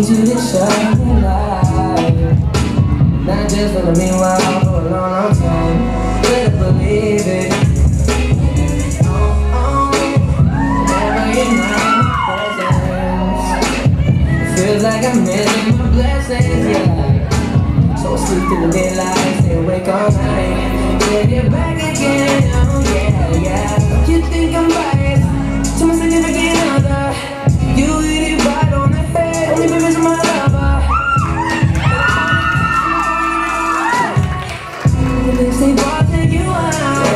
need you to shine the light. Not just for the meanwhile, for a long, long time. Better believe it. Never in my presence. Feels like I'm missing my blessings, yeah. So I sleep through the daylight, stay awake all night. Get it back again, oh yeah, yeah. You think I'm biased to my significant other. You hit it right on the head, only because of my lover. They say, boy, I'll take you out.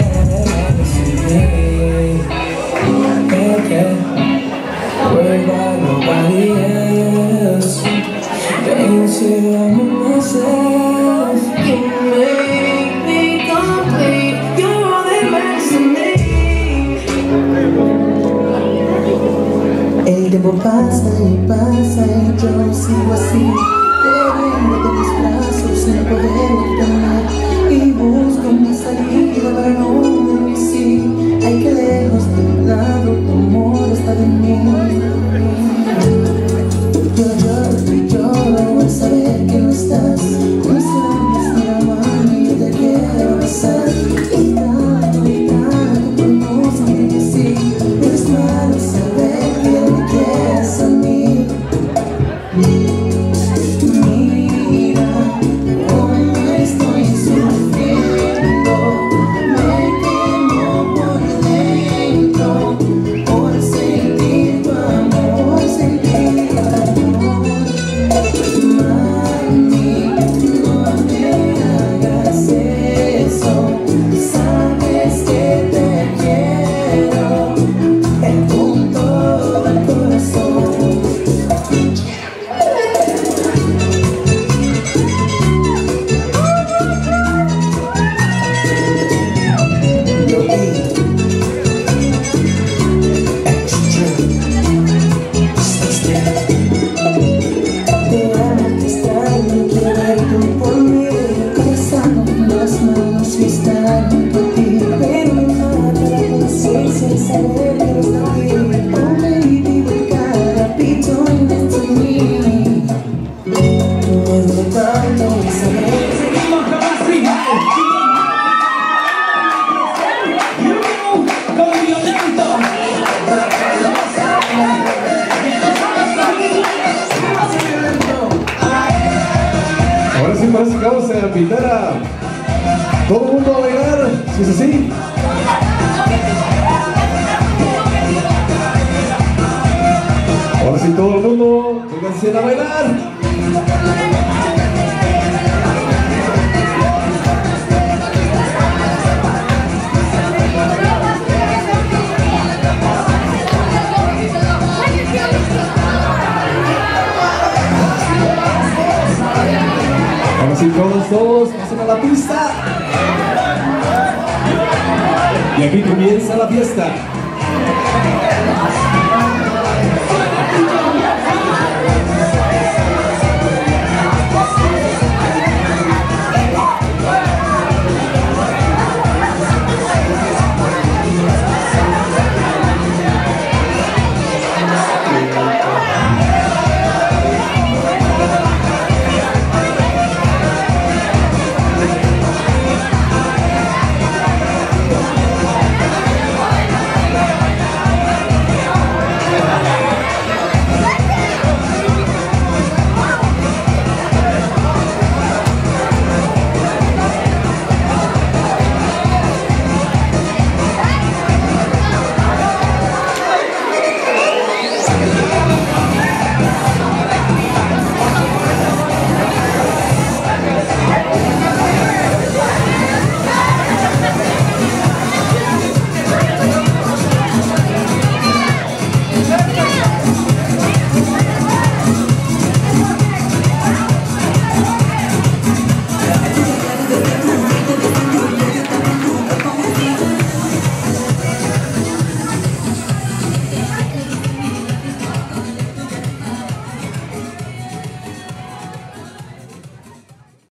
Can't worry about nobody else. Things here, I'm in myself. You make me complete. You're all that matters to me. El tiempo pasa y pasa y yo sigo así, bebiendo de mis brazos sin poder detener, y busco una salida para no morir. Sí, hay que lejos de mi lado, tu amor está de mí. Yo lloro y lloro al saber que no estás. Mis labios me aman y yo te quiero besar. Y tanto por no saber que sí, pero es malo saber que me quieres a mí. Mira cómo estoy sufriendo, me quemo por dentro, por sentir tu amor, sentir tu amor. Mami, no me hagas eso, sabes que te quiero con todo el corazón. Ahora sí parece que vamos a invitar a todo el mundo a bailar, si es así. Ahora sí todo el mundo, vénganse a bailar. Ahora sí todos, pasen a la pista. Y aquí comienza la fiesta.